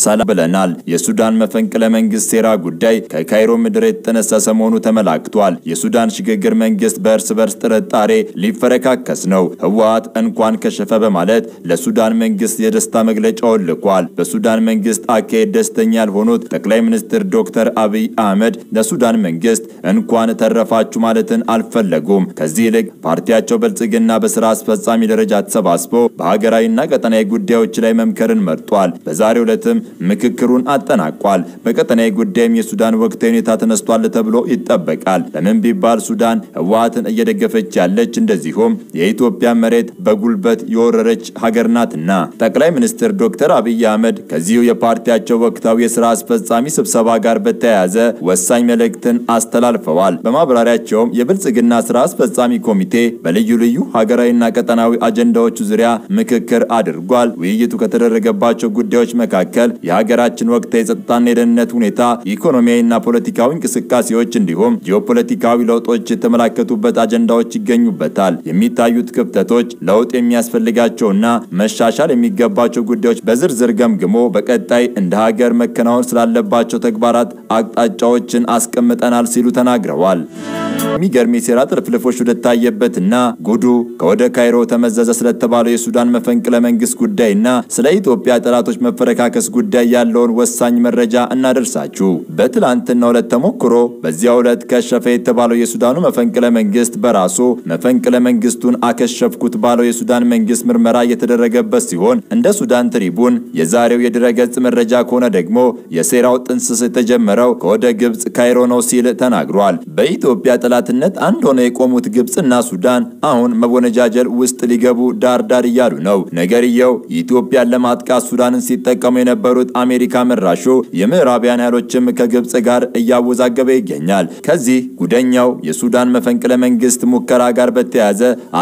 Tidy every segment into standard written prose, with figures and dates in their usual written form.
ሰላም ብለናል። የሱዳን መፈንቅለ መንግስት ሴራ ጉዳይ ከካይሮ ምድር የተነሳሰ መሆኑ ተመላክቷል። የሱዳን ሽግግር መንግስት በእርስ በርስ ጥርጣሬ ሊፈረካከስ ነው። ህወሓት እንኳን ከሸፈ በማለት ለሱዳን መንግስት የደስታ መግለጫውን ልኳል። በሱዳን መንግስት አካሄድ ደስተኛ ያልሆኑት ጠቅላይ ሚኒስትር ዶክተር አብይ አህመድ ለሱዳን መንግስት እንኳን ተረፋችሁ ማለትን አልፈለጉም። ከዚህ ይልቅ ፓርቲያቸው ብልጽግና በስራ አስፈጻሚ ደረጃ ተሰባስቦ በሀገራዊና ቀጠናዊ ጉዳዮች ላይ መምከርን መርጧል። በዛሬው ዕለትም ምክክሩን አጠናቋል። በቀጠናዊ ጉዳይም የሱዳን ወቅታዊ ሁኔታ ተነስቷል ተብሎ ይጠበቃል። ለምን ቢባል ሱዳን ህወሓትን እየደገፈች ያለች እንደዚሁም የኢትዮጵያ መሬት በጉልበት የወረረች ሀገር ናትና። ጠቅላይ ሚኒስትር ዶክተር አብይ አህመድ ከዚሁ የፓርቲያቸው ወቅታዊ የሥራ አስፈጻሚ ስብሰባ ጋር በተያያዘ ወሳኝ መልእክትን አስተላልፈዋል። በማብራሪያቸውም የብልጽግና ሥራ አስፈጻሚ ኮሚቴ በልዩ ልዩ ሀገራዊና ቀጠናዊ አጀንዳዎች ዙሪያ ምክክር አድርጓል። ውይይቱ ከተደረገባቸው ጉዳዮች መካከል የሀገራችን ወቅታዊ የጸጥታና የደህንነት ሁኔታ፣ ኢኮኖሚያዊና ፖለቲካዊ እንቅስቃሴዎች እንዲሁም ጂኦፖለቲካዊ ለውጦች የተመላከቱበት አጀንዳዎች ይገኙበታል። የሚታዩት ክፍተቶች ለውጥ የሚያስፈልጋቸውና መሻሻል የሚገባቸው ጉዳዮች በዝርዝር ገምግሞ በቀጣይ እንደ ሀገር መከናወን ስላለባቸው ተግባራት አቅጣጫዎችን አስቀምጠናል ሲሉ ተናግረዋል። የሚገርም የሴራ ጥልፍልፎች ወደታየበትና ጉዱ ከወደ ካይሮ ተመዘዘ ስለተባለው የሱዳን መፈንቅለ መንግስት ጉዳይና ስለ ኢትዮጵያ ጠላቶች መፈረካከስ ጉዳይ ያለውን ወሳኝ መረጃ እናደርሳችሁ። በትላንትናው ዕለት ተሞክሮ በዚያው ዕለት ከሸፈ የተባለው የሱዳኑ መፈንቅለ መንግስት በራሱ መፈንቅለ መንግስቱን አከሸፍኩት ባለው የሱዳን መንግስት ምርመራ እየተደረገበት ሲሆን እንደ ሱዳን ትሪቡን የዛሬው የድረገጽ መረጃ ከሆነ ደግሞ የሴራው ጥንስስ የተጀመረው ከወደ ግብጽ ካይሮ ነው ሲል ተናግሯል። በኢትዮጵያ ጠላትነት አንድ ሆነ የቆሙት ግብጽና ሱዳን አሁን መወነጃጀል ውስጥ ሊገቡ ዳርዳር እያሉ ነው። ነገርየው ኢትዮጵያን ለማጥቃት ሱዳንን ሲጠቀሙ የነበሩት አሜሪካ መራሹ የምዕራባውያን ኃይሎችም ከግብጽ ጋር እያወዛገበ ይገኛል። ከዚህ ጉደኛው የሱዳን መፈንቅለ መንግስት ሙከራ ጋር በተያያዘ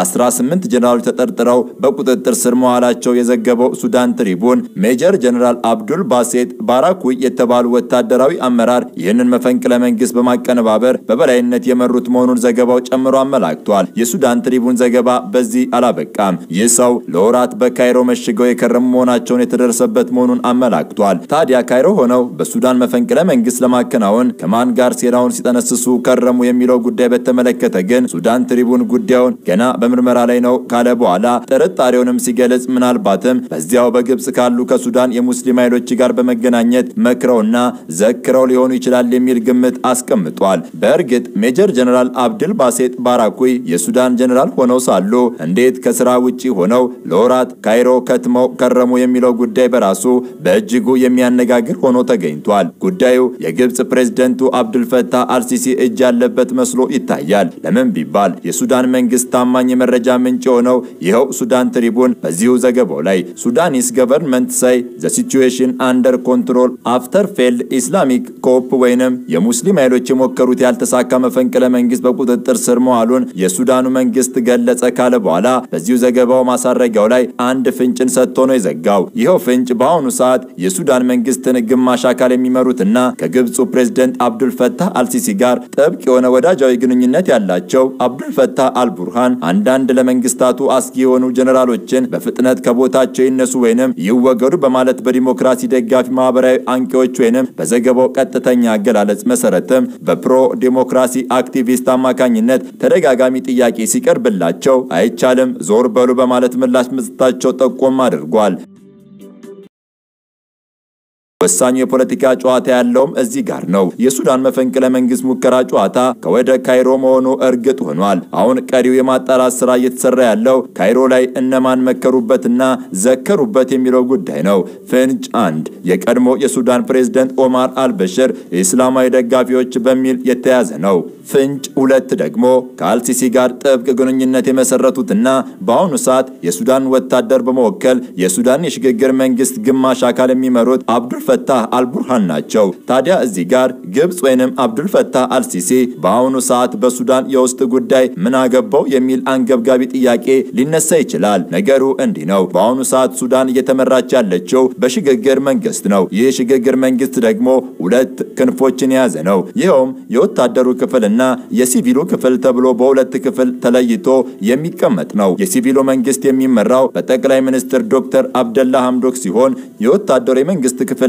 18 ጀነራሎች ተጠርጥረው በቁጥጥር ስር መዋላቸው የዘገበው ሱዳን ትሪቡን ሜጀር ጀነራል አብዱል ባሴት ባራኩይ የተባሉ ወታደራዊ አመራር ይህንን መፈንቅለ መንግስት በማቀነባበር በበላይነት የመሩት መሆኑን ዘገባው ጨምሮ አመላክቷል። የሱዳን ትሪቡን ዘገባ በዚህ አላበቃም። ይህ ሰው ለወራት በካይሮ መሽገው የከረሙ መሆናቸውን የተደረሰበት መሆኑን አመላክቷል። ታዲያ ካይሮ ሆነው በሱዳን መፈንቅለ መንግስት ለማከናወን ከማን ጋር ሴራውን ሲጠነስሱ ከረሙ የሚለው ጉዳይ በተመለከተ ግን ሱዳን ትሪቡን ጉዳዩን ገና በምርመራ ላይ ነው ካለ በኋላ ጥርጣሬውንም ሲገለጽ ምናልባትም በዚያው በግብጽ ካሉ ከሱዳን የሙስሊም ኃይሎች ጋር በመገናኘት መክረውና ዘክረው ሊሆኑ ይችላል የሚል ግምት አስቀምጧል። በእርግጥ ሜጀር ጀነራል አብዱል ባሴት ባራኩይ የሱዳን ጀነራል ሆነው ሳሉ እንዴት ከስራ ውጪ ሆነው ለወራት ካይሮ ከትመው ከረሙ የሚለው ጉዳይ በራሱ በእጅጉ የሚያነጋግር ሆኖ ተገኝቷል። ጉዳዩ የግብጽ ፕሬዝዳንቱ አብዱል ፈታህ አልሲሲ እጅ ያለበት መስሎ ይታያል። ለምን ቢባል የሱዳን መንግስት ታማኝ የመረጃ ምንጭ ሆነው ይኸው ሱዳን ትሪቡን በዚሁ ዘገባው ላይ ሱዳኒስ ገቨርንመንት ሳይ ዘ ሲቹዌሽን አንደር ኮንትሮል አፍተር ፌልድ ኢስላሚክ ኮፕ ወይንም የሙስሊም ኃይሎች የሞከሩት ያልተሳካ መፈንቅለ መንግስት በቁጥጥር ስር መዋሉን የሱዳኑ መንግስት ገለጸ ካለ በኋላ በዚሁ ዘገባው ማሳረጊያው ላይ አንድ ፍንጭን ሰጥቶ ነው የዘጋው። ይኸው ፍንጭ በአሁኑ ሰዓት የሱዳን መንግስትን ግማሽ አካል የሚመሩትና ከግብፁ ፕሬዝዳንት አብዱል ፈታህ አልሲሲ ጋር ጥብቅ የሆነ ወዳጃዊ ግንኙነት ያላቸው አብዱል ፈታህ አልቡርሃን አንዳንድ ለመንግስታቱ አስጊ የሆኑ ጀነራሎችን በፍጥነት ከቦታቸው ይነሱ ወይንም ይወገዱ በማለት በዲሞክራሲ ደጋፊ ማህበራዊ አንቂዎች ወይንም በዘገባው ቀጥተኛ አገላለጽ መሰረትም በፕሮ ዲሞክራሲ አክቲቪስት አማካኝነት ተደጋጋሚ ጥያቄ ሲቀርብላቸው አይቻልም ዞር በሉ በማለት ምላሽ መስጠታቸው ጠቆም አድርጓል። ወሳኙ የፖለቲካ ጨዋታ ያለውም እዚህ ጋር ነው። የሱዳን መፈንቅለ መንግስት ሙከራ ጨዋታ ከወደ ካይሮ መሆኑ እርግጥ ሆኗል። አሁን ቀሪው የማጣራት ስራ እየተሰራ ያለው ካይሮ ላይ እነማን መከሩበትና ዘከሩበት የሚለው ጉዳይ ነው። ፍንጭ 1 የቀድሞ የሱዳን ፕሬዝዳንት ኦማር አልበሽር የእስላማዊ ደጋፊዎች በሚል የተያዘ ነው። ፍንጭ 2 ደግሞ ከአልሲሲ ጋር ጥብቅ ግንኙነት የመሰረቱትና በአሁኑ ሰዓት የሱዳን ወታደር በመወከል የሱዳን የሽግግር መንግስት ግማሽ አካል የሚመሩት አብዱል ፈታህ አልቡርሃን ናቸው። ታዲያ እዚህ ጋር ግብጽ ወይንም አብዱል ፈታህ አልሲሲ በአሁኑ ሰዓት በሱዳን የውስጥ ጉዳይ ምን አገባው የሚል አንገብጋቢ ጥያቄ ሊነሳ ይችላል። ነገሩ እንዲህ ነው። በአሁኑ ሰዓት ሱዳን እየተመራች ያለችው በሽግግር መንግስት ነው። ይህ ሽግግር መንግስት ደግሞ ሁለት ክንፎችን የያዘ ነው። ይኸውም የወታደሩ ክፍልና የሲቪሉ ክፍል ተብሎ በሁለት ክፍል ተለይቶ የሚቀመጥ ነው። የሲቪሉ መንግስት የሚመራው በጠቅላይ ሚኒስትር ዶክተር አብደላ ሐምዶክ ሲሆን የወታደሩ መንግስት ክፍል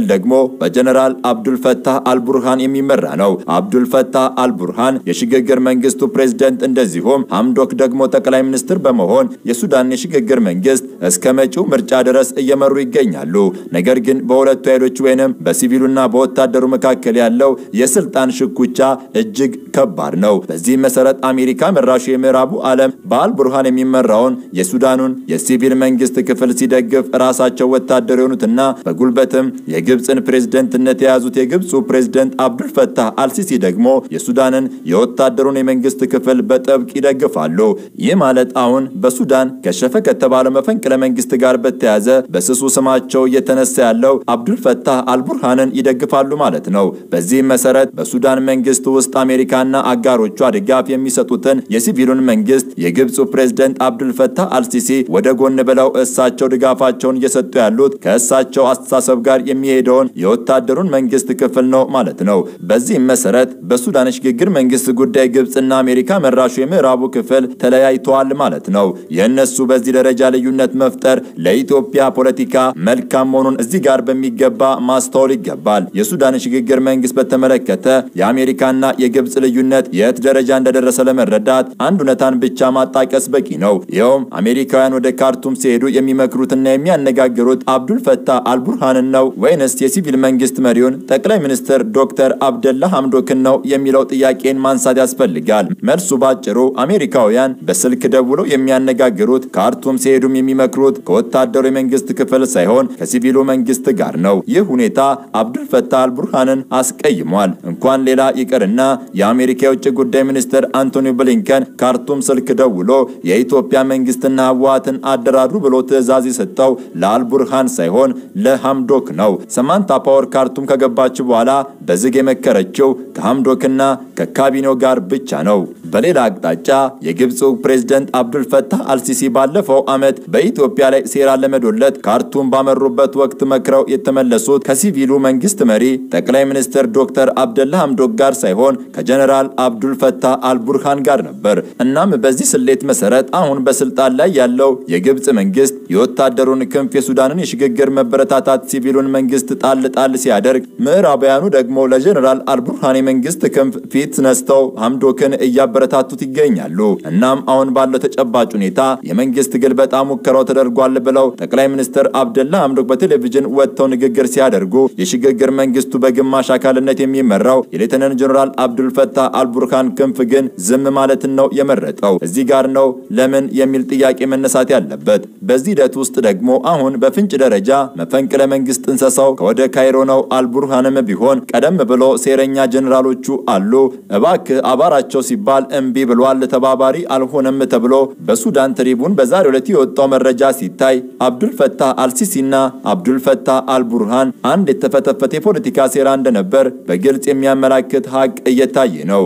ደግሞ በጀነራል አብዱል ፈታህ አልቡርሃን የሚመራ ነው። አብዱል ፈታህ አልቡርሃን የሽግግር መንግስቱ ፕሬዝዳንት እንደዚሁም ሐምዶክ ደግሞ ጠቅላይ ሚኒስትር በመሆን የሱዳን የሽግግር መንግስት እስከ መጪው ምርጫ ድረስ እየመሩ ይገኛሉ። ነገር ግን በሁለቱ ኃይሎች ወይንም በሲቪሉና በወታደሩ መካከል ያለው የስልጣን ሽኩቻ እጅግ ከባድ ነው። በዚህ መሰረት አሜሪካ መራሹ የምዕራቡ ዓለም በአልቡርሃን የሚመራውን የሱዳኑን የሲቪል መንግስት ክፍል ሲደግፍ ራሳቸው ወታደር የሆኑትና በጉልበትም የግብጽን ፕሬዝዳንትነት የያዙት የግብጹ ፕሬዝዳንት አብዱል ፈታህ አልሲሲ ደግሞ የሱዳንን የወታደሩን የመንግስት ክፍል በጥብቅ ይደግፋሉ። ይህ ማለት አሁን በሱዳን ከሸፈ ከተባለው መፈንቅለ መንግስት ጋር በተያያዘ በስሱ ስማቸው እየተነሳ ያለው አብዱል ፈታህ አልቡርሃንን ይደግፋሉ ማለት ነው። በዚህ መሰረት በሱዳን መንግስት ውስጥ አሜሪካና አጋሮቿ ድጋፍ የሚሰጡትን የሲቪሉን መንግስት የግብጹ ፕሬዝዳንት አብዱል ፈታህ አልሲሲ ወደ ጎን ብለው እሳቸው ድጋፋቸውን እየሰጡ ያሉት ከእሳቸው አስተሳሰብ ጋር የሚሄደውን የወታደሩን መንግስት ክፍል ነው ማለት ነው። በዚህ መሰረት በሱዳን ሽግግር መንግስት ጉዳይ ግብጽና አሜሪካ መራሹ የምዕራቡ ክፍል ተለያይተዋል ማለት ነው። የነሱ በዚህ ደረጃ ልዩነት መፍጠር ለኢትዮጵያ ፖለቲካ መልካም መሆኑን እዚህ ጋር በሚገባ ማስተዋል ይገባል። የሱዳን ሽግግር መንግስት በተመለከተ የአሜሪካና የግብጽ ልዩነት የት ደረጃ እንደደረሰ ለመረዳት አንድ እውነታን ብቻ ማጣቀስ በቂ ነው። ይኸውም አሜሪካውያን ወደ ካርቱም ሲሄዱ የሚመክሩትና የሚያነጋግሩት አብዱል ፈታህ አልቡርሃንን ነው ወይንስ የሲቪል መንግስት መሪውን ጠቅላይ ሚኒስትር ዶክተር አብደላ ሐምዶክን ነው የሚለው ጥያቄን ማንሳት ያስፈልጋል። መልሱ ባጭሩ አሜሪካውያን በስልክ ደውለው የሚያነጋግሩት ካርቱም ሲሄዱም የሚመክሩት ከወታደሩ የመንግስት ክፍል ሳይሆን ከሲቪሉ መንግስት ጋር ነው። ይህ ሁኔታ አብዱል ፈታህ አልቡርሃንን አስቀይሟል። እንኳን ሌላ ይቅርና የአሜሪካ የውጭ ጉዳይ ሚኒስትር አንቶኒ ብሊንከን ካርቱም ስልክ ደውሎ የኢትዮጵያ መንግስትና ህወሓትን አደራድሩ ብሎ ትዕዛዝ የሰጠው ለአልቡርሃን ሳይሆን ለሐምዶክ ነው። ሰማንታ ፓወር ካርቱም ከገባች በኋላ በዝግ የመከረችው ከሐምዶክና ከካቢኔው ጋር ብቻ ነው። በሌላ አቅጣጫ የግብጹ ፕሬዝዳንት አብዱል ፈታህ አልሲሲ ባለፈው ዓመት በኢትዮጵያ ላይ ሴራ ለመዶለት ካርቱም ባመሩበት ወቅት መክረው የተመለሱት ከሲቪሉ መንግስት መሪ ጠቅላይ ሚኒስትር ዶክተር አብደላ ሐምዶክ ጋር ሳይሆን ከጀነራል አብዱል ፈታህ አልቡርሃን ጋር ነበር። እናም በዚህ ስሌት መሰረት አሁን በስልጣን ላይ ያለው የግብጽ መንግስት የወታደሩን ክንፍ የሱዳንን የሽግግር መበረታታት ሲቪሉን መንግስት ጣል ሲያደርግ ምዕራባውያኑ ደግሞ ለጀነራል አልቡርሃን የመንግስት ክንፍ ፊት ነስተው ሐምዶክን እያበረታቱት ይገኛሉ። እናም አሁን ባለው ተጨባጭ ሁኔታ የመንግስት ግልበጣ ሙከራው ተደርጓል ብለው ጠቅላይ ሚኒስትር አብደላ ሐምዶክ በቴሌቪዥን ወጥተው ንግግር ሲያደርጉ የሽግግር መንግስቱ በግማሽ አካልነት የሚመራው የሌተናንት ጀነራል አብዱል ፈታህ አልቡርሃን ክንፍ ግን ዝም ማለትን ነው የመረጠው። እዚህ ጋር ነው ለምን የሚል ጥያቄ መነሳት ያለበት። በዚህ ሂደት ውስጥ ደግሞ አሁን በፍንጭ ደረጃ መፈንቅለ መንግስት እንሰሳው ከወደ ካይሮ ነው። አልቡርሃንም ቢሆን ቀደም ብሎ ሴረኛ ጀነራሎቹ አሉ እባክህ አባራቸው ሲባል እምቢ ብሏል፣ ተባባሪ አልሆነም ተብሎ በሱዳን ትሪቡን በዛሬው ዕለት የወጣው መረጃ ሲታይ አብዱል ፈታህ አልሲሲና አብዱል ፈታህ አልቡርሃን አንድ የተፈተፈተ የፖለቲካ ሴራ እንደነበር በግልጽ የሚያመላክት ሀቅ እየታየ ነው።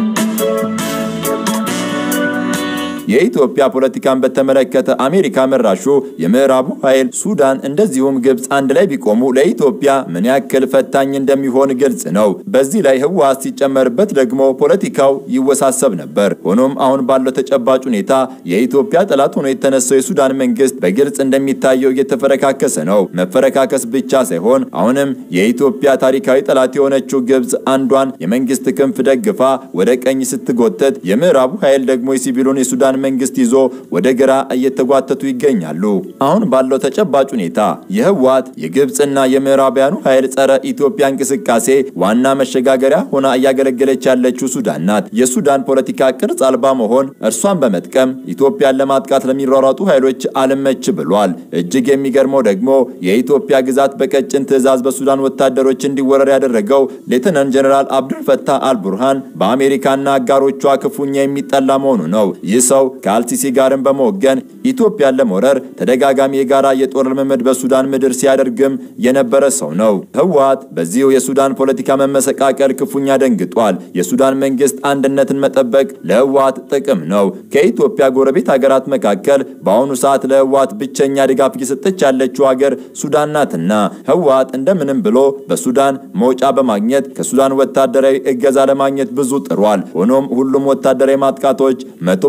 የኢትዮጵያ ፖለቲካን በተመለከተ አሜሪካ መራሹ የምዕራቡ ኃይል ሱዳን እንደዚሁም ግብጽ አንድ ላይ ቢቆሙ ለኢትዮጵያ ምን ያክል ፈታኝ እንደሚሆን ግልጽ ነው። በዚህ ላይ ህወሓት ሲጨመርበት ደግሞ ፖለቲካው ይወሳሰብ ነበር። ሆኖም አሁን ባለው ተጨባጭ ሁኔታ የኢትዮጵያ ጠላት ሆኖ የተነሳው የሱዳን መንግስት በግልጽ እንደሚታየው እየተፈረካከሰ ነው። መፈረካከስ ብቻ ሳይሆን አሁንም የኢትዮጵያ ታሪካዊ ጠላት የሆነችው ግብጽ አንዷን የመንግስት ክንፍ ደግፋ ወደ ቀኝ ስትጎተት፣ የምዕራቡ ኃይል ደግሞ የሲቪሉን የሱዳን መንግስት ይዞ ወደ ግራ እየተጓተቱ ይገኛሉ። አሁን ባለው ተጨባጭ ሁኔታ የህወሓት የግብጽና የምዕራባውያኑ ኃይል ጸረ ኢትዮጵያ እንቅስቃሴ ዋና መሸጋገሪያ ሆና እያገለገለች ያለችው ሱዳን ናት። የሱዳን ፖለቲካ ቅርጽ አልባ መሆን እርሷን በመጥቀም ኢትዮጵያን ለማጥቃት ለሚሯሯጡ ኃይሎች አልመች ብሏል። እጅግ የሚገርመው ደግሞ የኢትዮጵያ ግዛት በቀጭን ትዕዛዝ በሱዳን ወታደሮች እንዲወረር ያደረገው ሌተናንት ጀነራል አብዱል ፈታህ አልቡርሃን በአሜሪካና አጋሮቿ ክፉኛ የሚጠላ መሆኑ ነው። ይህ ሰው ከአልሲሲ ጋርም በመወገን ኢትዮጵያን ለመውረር ተደጋጋሚ የጋራ የጦር ልምምድ በሱዳን ምድር ሲያደርግም የነበረ ሰው ነው። ህወሓት በዚሁ የሱዳን ፖለቲካ መመሰቃቀል ክፉኛ ደንግጧል። የሱዳን መንግስት አንድነትን መጠበቅ ለህወሓት ጥቅም ነው። ከኢትዮጵያ ጎረቤት ሀገራት መካከል በአሁኑ ሰዓት ለህወሓት ብቸኛ ድጋፍ እየሰጠች ያለችው ሀገር ሱዳን ናትና ህወሓት እንደምንም ብሎ በሱዳን መውጫ በማግኘት ከሱዳን ወታደራዊ እገዛ ለማግኘት ብዙ ጥሯል። ሆኖም ሁሉም ወታደራዊ ማጥቃቶች 100%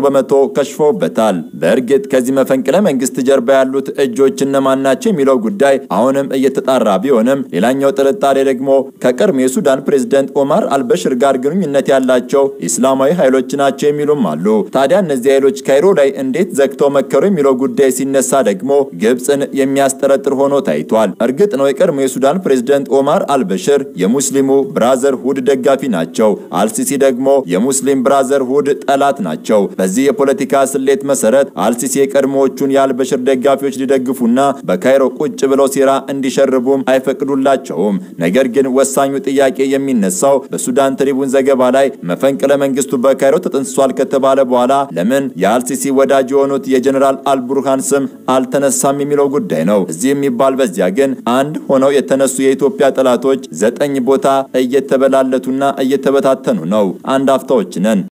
ከሽፎበታል። በእርግጥ ከዚህ መፈንቅለ መንግስት ጀርባ ያሉት እጆች እነማን ናቸው የሚለው ጉዳይ አሁንም እየተጣራ ቢሆንም ሌላኛው ጥርጣሬ ደግሞ ከቀድሞ የሱዳን ፕሬዝዳንት ኦማር አልበሽር ጋር ግንኙነት ያላቸው እስላማዊ ኃይሎች ናቸው የሚሉም አሉ። ታዲያ እነዚህ ኃይሎች ካይሮ ላይ እንዴት ዘግተው መከሩ የሚለው ጉዳይ ሲነሳ ደግሞ ግብጽን የሚያስጠረጥር ሆኖ ታይቷል። እርግጥ ነው የቀድሞ የሱዳን ፕሬዝዳንት ኦማር አልበሽር የሙስሊሙ ብራዘርሁድ ደጋፊ ናቸው። አልሲሲ ደግሞ የሙስሊም ብራዘርሁድ ጠላት ናቸው። በዚህ የፖለቲካ ስሌት መሰረት አልሲሲ የቀድሞዎቹን የአልበሽር ደጋፊዎች ሊደግፉና በካይሮ ቁጭ ብለው ሴራ እንዲሸርቡም አይፈቅዱላቸውም። ነገር ግን ወሳኙ ጥያቄ የሚነሳው በሱዳን ትሪቡን ዘገባ ላይ መፈንቅለ መንግስቱ በካይሮ ተጠንስሷል ከተባለ በኋላ ለምን የአልሲሲ ወዳጅ የሆኑት የጀነራል አልቡርሃን ስም አልተነሳም የሚለው ጉዳይ ነው። እዚህ የሚባል በዚያ ግን አንድ ሆነው የተነሱ የኢትዮጵያ ጠላቶች 9 ቦታ እየተበላለቱና እየተበታተኑ ነው። አንድ አፍታዎች ነን።